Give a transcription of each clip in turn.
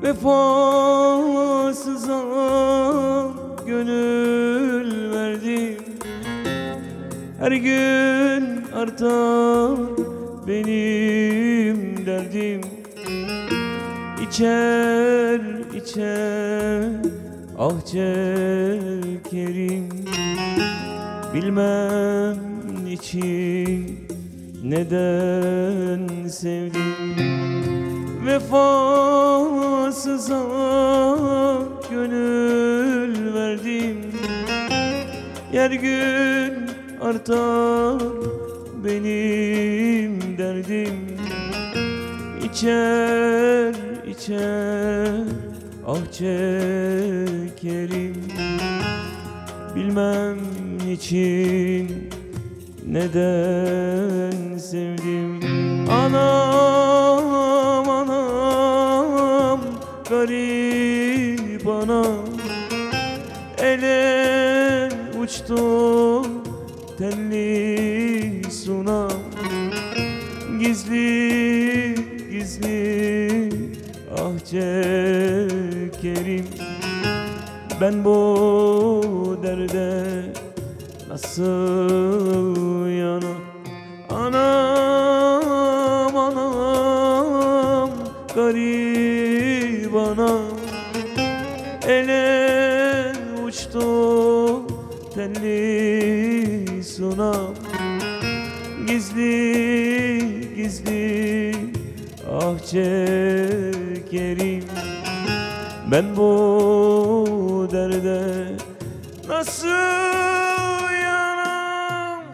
Vefasıza gönül verdim. Her gün artar benim derdim. İçer içer ah çekerim. Bilmem niçin, neden sevdim. Vefasıza gönül verdim. Her gün artar benim derdim. İçer içer ah çekerim. Bilmem niçin, neden sevdim. Anam anam garip anam. Ele uçtu telli sunam. Gizli gizli ah çekerim. Ben bu derde nasıl yanam. Anam anam garip anam. Ele uçtu telli sunam. Gizli gizli ah çekerim. Ben bu derde nasıl yanam?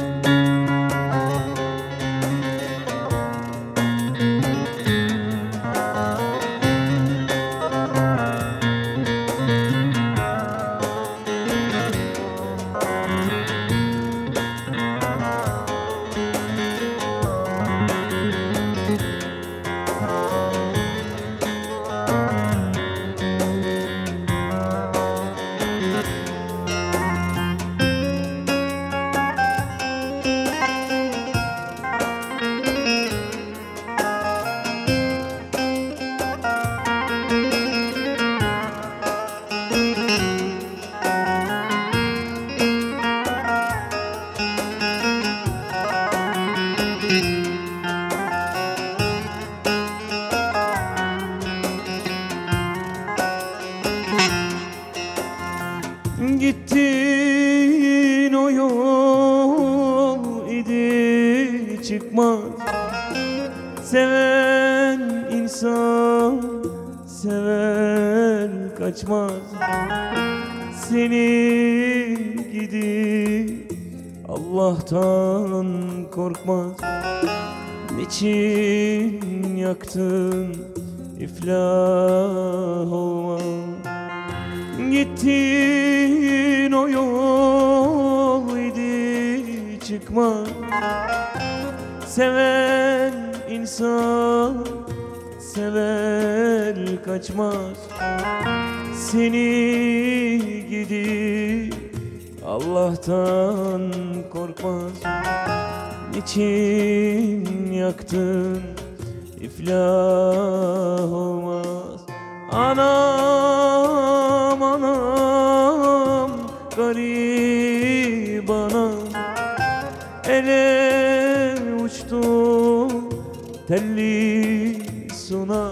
Gittin o yol idi çıkmaz. Seven insan sever kaçmaz. Seni gidi Allah'tan korkmaz. Niçin yaktın iflah olmaz. Gittin o yol idi çıkmaz. Seven insan sever kaçmaz. Seni gidi Allah'tan korkmaz. Niçin yaktın iflah olmaz. Anam anam garip anam. Ele uçtu telli sunam.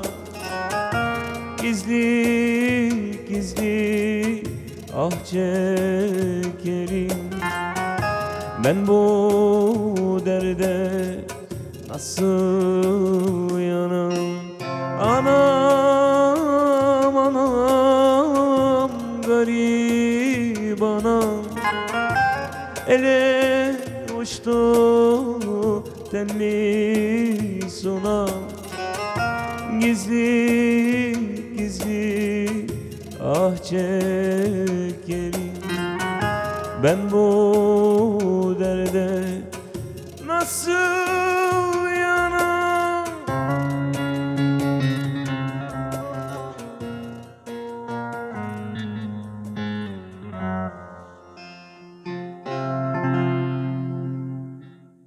Gizli gizli ah çekerim. Ben bu derde nasıl yanam. Anam anam garip anam. Ele uçtu telli sunam. Gizli gizli ah çekerim. Ben bu derde nasıl